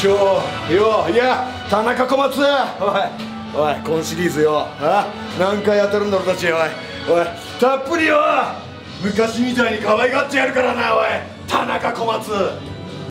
しょうよ。いや田中小松、おい今シリーズよ、何回やってるんだ俺たち。おいたっぷりよ昔みたいに可愛がってやるからな。おい田中小松。